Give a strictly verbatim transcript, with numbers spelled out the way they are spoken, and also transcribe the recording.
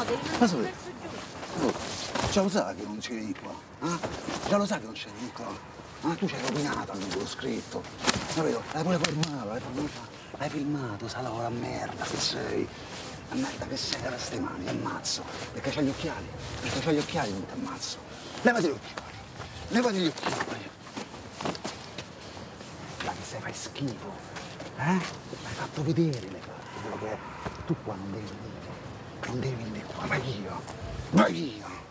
Ma sapete? Oh, già lo sa che non c'eri qua, eh? Già lo sa che non c'eri di qua. Ah, tu ci hai rovinato al libro scritto. Capito? L'hai pure fermato, l'hai filmato, l'hai filmato, sa la merda che sei. La merda che sei, leva ste mani, ti ammazzo. Perché c'hai gli occhiali, perché c'hai gli occhiali, non ti ammazzo. Levati gli occhiali, levati gli occhiali. Ma che sei, fai schifo, eh? L'hai fatto vedere, l'hai fatto quello che è. Tu qua non devi venire, non devi venire qua, vai io, vai io.